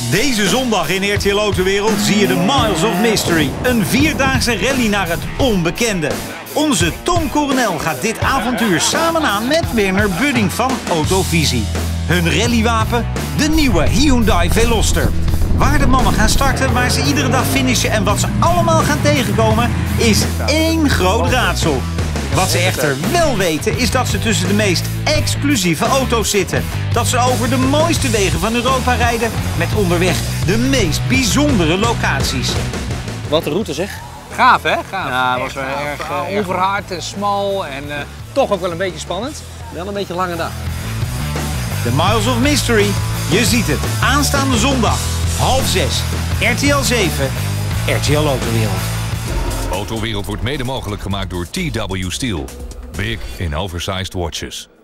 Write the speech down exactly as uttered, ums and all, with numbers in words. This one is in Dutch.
Deze zondag in R T L Autowereld zie je de Miles of Mystery. Een vierdaagse rally naar het onbekende. Onze Tom Coronel gaat dit avontuur samen aan met Werner Budding van Autovisie. Hun rallywapen, de nieuwe Hyundai Veloster. Waar de mannen gaan starten, waar ze iedere dag finishen en wat ze allemaal gaan tegenkomen, is één groot raadsel. Wat ze echter wel weten is dat ze tussen de meest exclusieve auto's zitten. Dat ze over de mooiste wegen van Europa rijden met onderweg de meest bijzondere locaties. Wat een route zeg. Gaaf hè? Gaaf. Ja, het was wel erg uh, onverhard en smal en uh, toch ook wel een beetje spannend. Wel een beetje een lange dag. De Miles of Mystery, je ziet het aanstaande zondag, half zes, R T L zeven, R T L Autowereld. Autowereld wordt mede mogelijk gemaakt door T W Steel. Big in oversized watches.